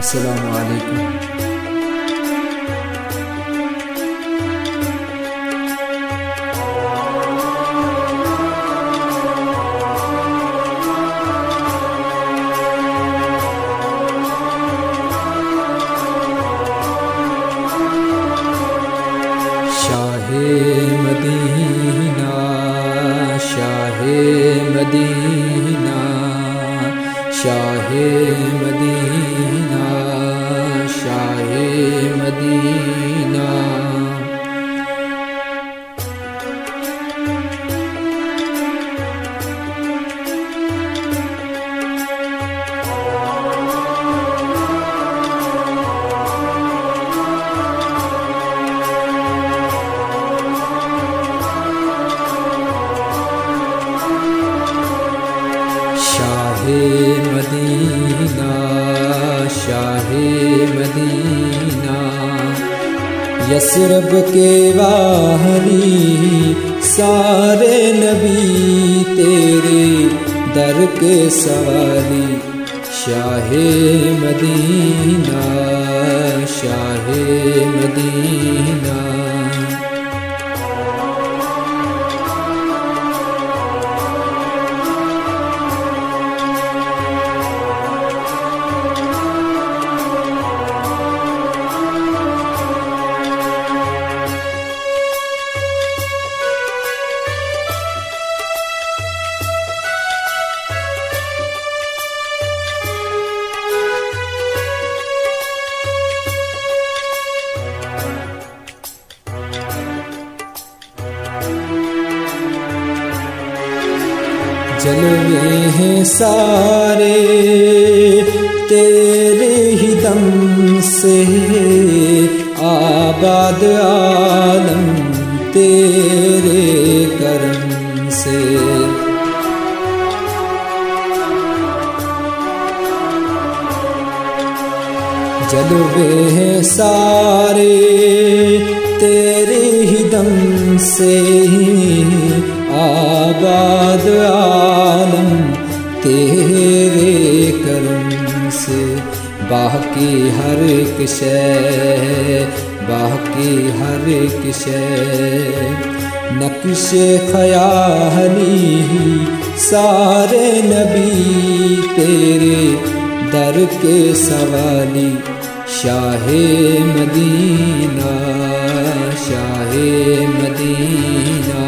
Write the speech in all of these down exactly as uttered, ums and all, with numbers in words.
अस्सलामु अलैकुम। शाहे मदीना शाहे मदीना शाहे मदीना शाहे मदीना। शाहे मदीना शाहे मदीना यसरब के वाली सारे नबी तेरे दर के सवाली। शाहे मदीना शाहे मदीना। जलवे हैं सारे तेरे ही दम से, आबाद आलम तेरे करम से। जलवे हैं सारे तेरे ही दम से, आबाद आलम तेरे करम से। बाकी हर एक शै बाकी हर एक शै नक्शे ख़याली सारे नबी तेरे दर के सवाली। शाहे मदीना शाहे मदीना।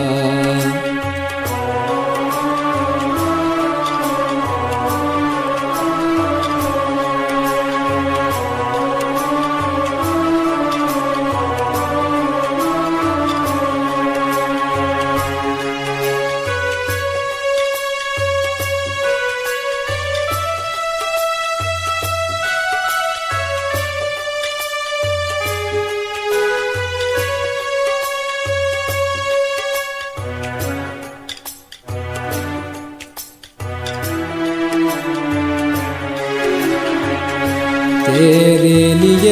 तेरे लिए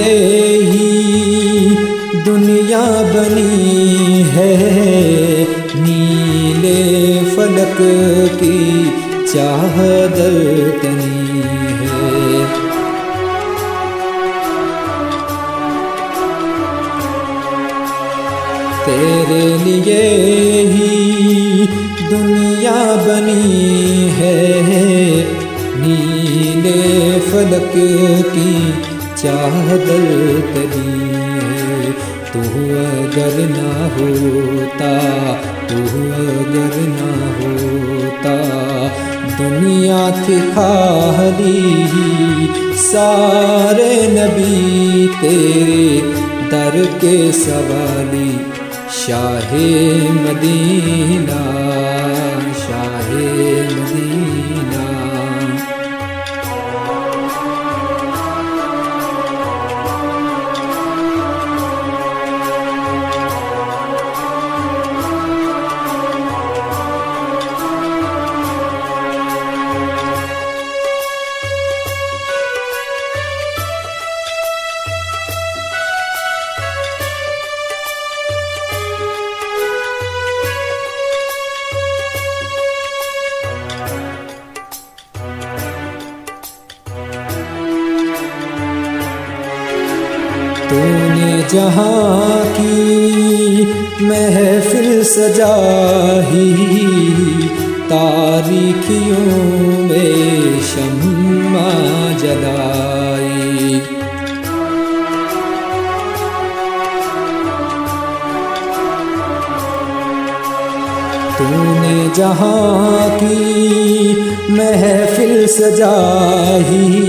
ही दुनिया बनी है, नीले फलक की चादर तनी है। तेरे लिए ही दुनिया बनी है, नीले फलक की चादर तनी है। तू अगर ना होता तू अगर ना होता दुनिया थी खाली सारे नबी तेरे दर के सवाली। शाहे मदीना शाहे मदीना। जहाँ की महफिल सजाही, तारीखियों में शम्मा जलाई। तूने जहाँ की महफिल सजाही,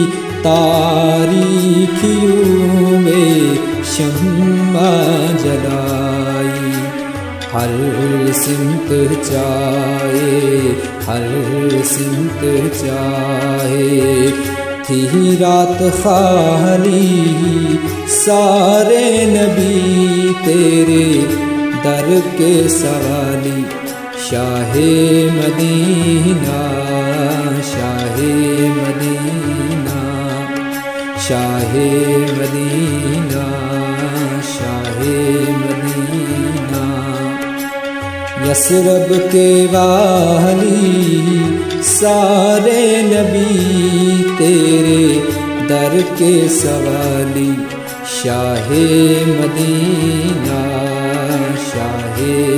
तारीखियों में शम्मा जलाई। हर सिमत चाहे, हर सिमत चाहे, थी रात खाली, सारे नबी तेरे दर के सवाली। शाहे मदीना, शाहे मदीना, शाहे मदीना, शाहे मदीना। यसरब के वाली, सारे नबी तेरे दर के सवाली। शाहे मदीना, शाहे